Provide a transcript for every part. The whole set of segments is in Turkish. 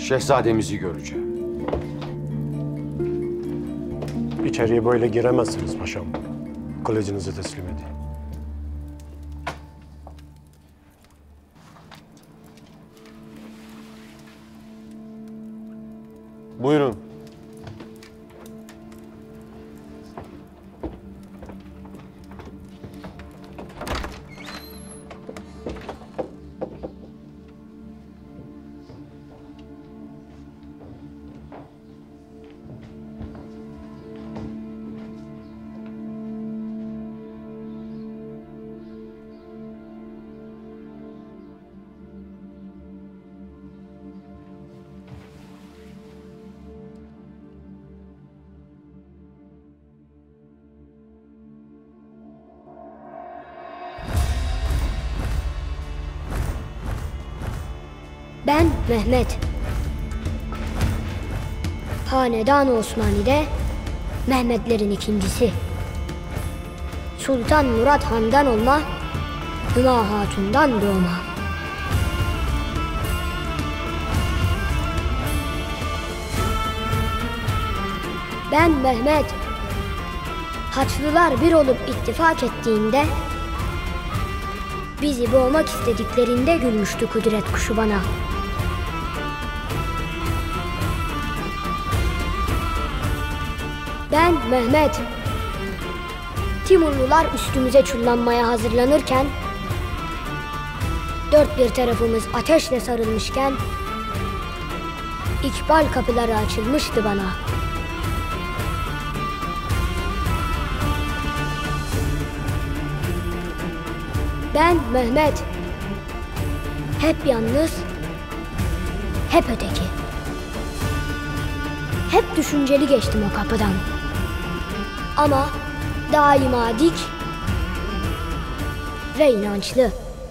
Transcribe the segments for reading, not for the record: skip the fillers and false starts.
Şehzademizi göreceğim. İçeriye böyle giremezsiniz paşam. Kılıcınızı teslim edin. Buyurun. Ben Mehmet. Hanedan-ı Osmani'de Mehmetlerin ikincisi. Sultan Murat Han'dan olma, Hüma Hatun'dan doğma. Ben Mehmet. Haçlılar bir olup ittifak ettiğinde, bizi boğmak istediklerinde gülmüştü kudret kuşu bana. Ben Mehmet. Timurlular üstümüze çullanmaya hazırlanırken, dört bir tarafımız ateşle sarılmışken, İkbal kapıları açılmıştı bana. Ben Mehmet. Hep yalnız, hep öteki. Hep düşünceli geçtim o kapıdan. Ama daima dik ve inançlı.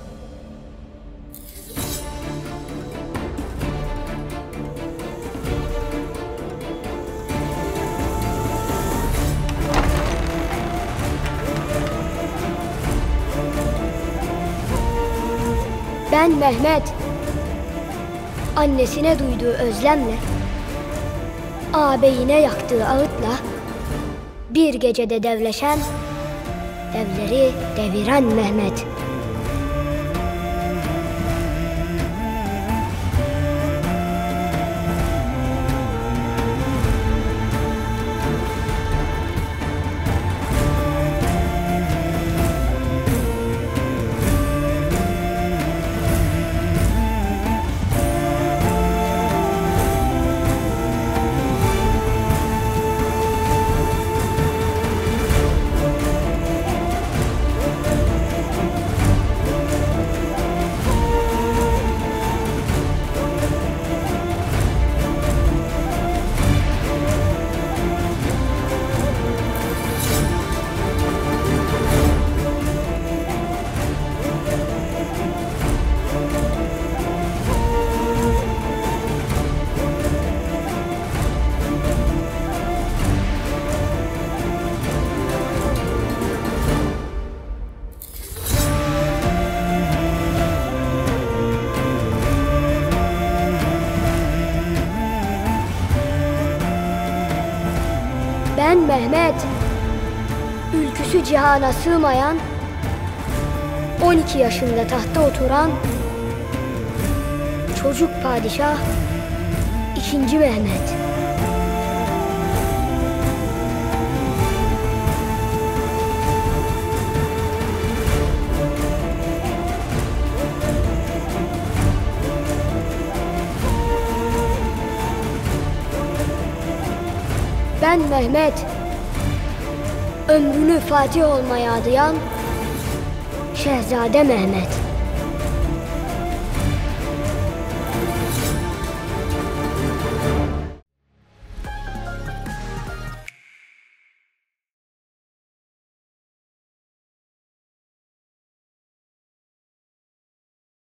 Ben Mehmet. Annesine duyduğu özlemle, ağabeyine yaktığı ağıtla, bir gecede devleşen, devleri deviren Mehmet. Ben Mehmet. Ülküsü cihana sığmayan, 12 yaşında tahta oturan çocuk padişah 2. Mehmet. Ben Mehmet. Ömrünü Fatih olmaya adayan Şehzade Mehmet.